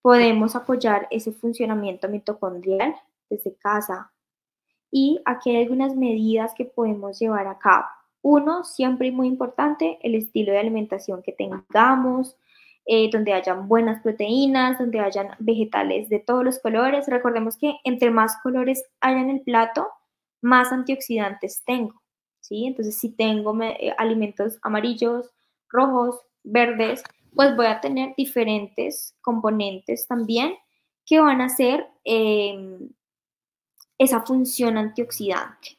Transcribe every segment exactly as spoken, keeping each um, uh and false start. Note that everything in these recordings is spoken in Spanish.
podemos apoyar ese funcionamiento mitocondrial desde casa. Y aquí hay algunas medidas que podemos llevar a cabo. Uno, siempre y muy importante, el estilo de alimentación que tengamos, eh, donde hayan buenas proteínas, donde hayan vegetales de todos los colores. Recordemos que entre más colores haya en el plato, más antioxidantes tengo, ¿sí? Entonces, si tengo eh, alimentos amarillos, rojos, verdes, pues voy a tener diferentes componentes también que van a ser eh, esa función antioxidante.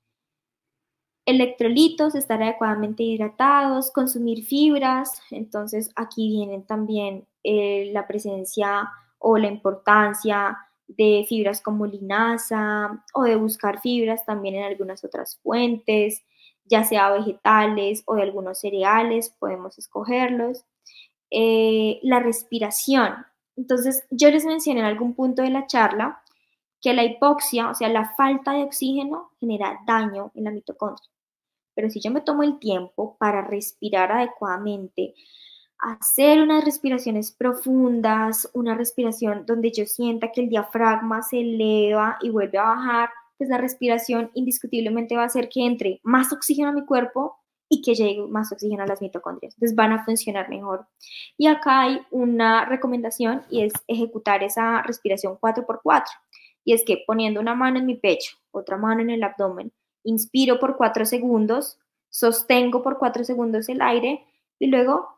Electrolitos, estar adecuadamente hidratados, consumir fibras, entonces aquí vienen también eh, la presencia o la importancia de fibras como linaza o de buscar fibras también en algunas otras fuentes, ya sea vegetales o de algunos cereales, podemos escogerlos. Eh, la respiración, entonces yo les mencioné en algún punto de la charla que la hipoxia, o sea, la falta de oxígeno, genera daño en la mitocondria. Pero si yo me tomo el tiempo para respirar adecuadamente, hacer unas respiraciones profundas, una respiración donde yo sienta que el diafragma se eleva y vuelve a bajar, pues la respiración indiscutiblemente va a hacer que entre más oxígeno a mi cuerpo y que llegue más oxígeno a las mitocondrias. Entonces van a funcionar mejor. Y acá hay una recomendación y es ejecutar esa respiración cuatro por cuatro. Y es que poniendo una mano en mi pecho, otra mano en el abdomen, inspiro por cuatro segundos, sostengo por cuatro segundos el aire y luego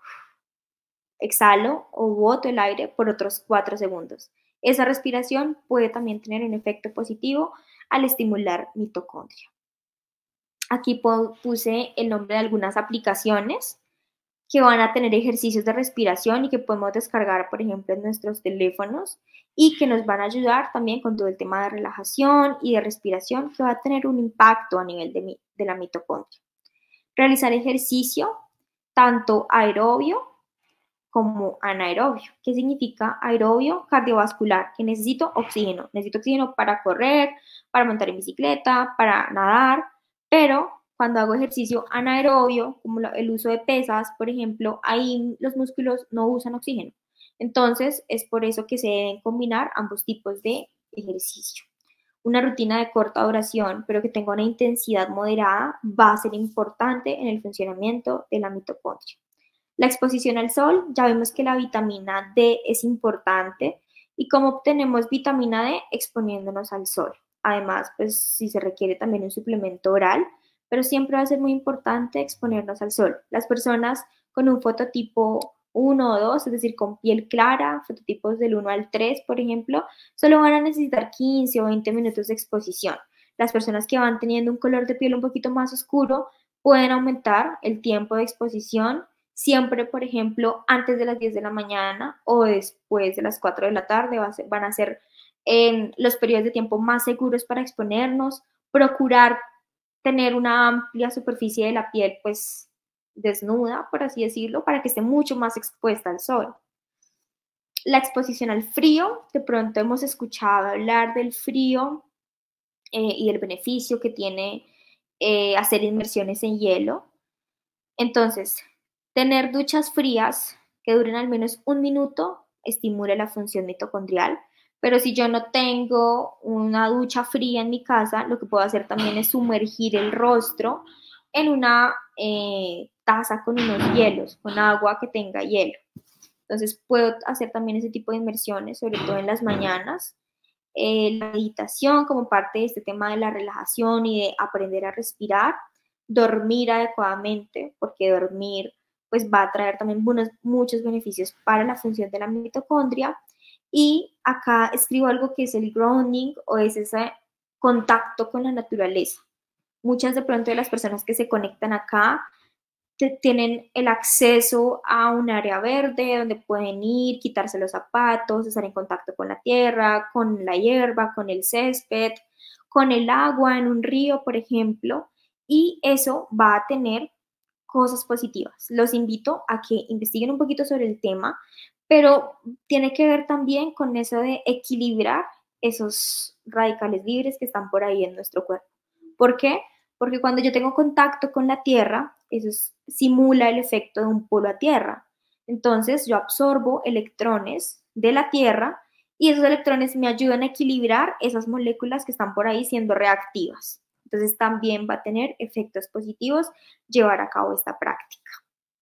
exhalo o boto el aire por otros cuatro segundos. Esa respiración puede también tener un efecto positivo al estimular mitocondria. Aquí puse el nombre de algunas aplicaciones que van a tener ejercicios de respiración y que podemos descargar, por ejemplo, en nuestros teléfonos y que nos van a ayudar también con todo el tema de relajación y de respiración que va a tener un impacto a nivel de, de la mitocondria. Realizar ejercicio, tanto aerobio como anaerobio. ¿Qué significa aerobio? Cardiovascular, que necesito oxígeno. Necesito oxígeno para correr, para montar en bicicleta, para nadar, pero cuando hago ejercicio anaerobio, como el uso de pesas, por ejemplo, ahí los músculos no usan oxígeno. Entonces, es por eso que se deben combinar ambos tipos de ejercicio. Una rutina de corta duración, pero que tenga una intensidad moderada, va a ser importante en el funcionamiento de la mitocondria. La exposición al sol, ya vemos que la vitamina D es importante. ¿Y cómo obtenemos vitamina D? Exponiéndonos al sol. Además, pues si se requiere también un suplemento oral, pero siempre va a ser muy importante exponernos al sol. Las personas con un fototipo uno o dos, es decir, con piel clara, fototipos del uno al tres, por ejemplo, solo van a necesitar quince o veinte minutos de exposición. Las personas que van teniendo un color de piel un poquito más oscuro pueden aumentar el tiempo de exposición siempre, por ejemplo, antes de las diez de la mañana o después de las cuatro de la tarde va a ser, van a ser en los periodos de tiempo más seguros para exponernos, procurar tener una amplia superficie de la piel, pues desnuda, por así decirlo, para que esté mucho más expuesta al sol. La exposición al frío, de pronto hemos escuchado hablar del frío eh, y del beneficio que tiene eh, hacer inmersiones en hielo. Entonces, tener duchas frías que duren al menos un minuto estimula la función mitocondrial, pero si yo no tengo una ducha fría en mi casa, lo que puedo hacer también es sumergir el rostro en una eh, taza con unos hielos, con agua que tenga hielo. Entonces puedo hacer también ese tipo de inmersiones, sobre todo en las mañanas. Eh, la meditación como parte de este tema de la relajación y de aprender a respirar, dormir adecuadamente, porque dormir pues va a traer también buenos, muchos beneficios para la función de la mitocondria. Y acá escribo algo que es el grounding o es ese contacto con la naturaleza. Muchas de pronto de las personas que se conectan acá tienen el acceso a un área verde donde pueden ir, quitarse los zapatos, estar en contacto con la tierra, con la hierba, con el césped, con el agua en un río, por ejemplo, y eso va a tener cosas positivas. Los invito a que investiguen un poquito sobre el tema, pero tiene que ver también con eso de equilibrar esos radicales libres que están por ahí en nuestro cuerpo. ¿Por qué? Porque cuando yo tengo contacto con la tierra, eso es, simula el efecto de un polo a tierra. Entonces yo absorbo electrones de la Tierra y esos electrones me ayudan a equilibrar esas moléculas que están por ahí siendo reactivas. Entonces también va a tener efectos positivos llevar a cabo esta práctica.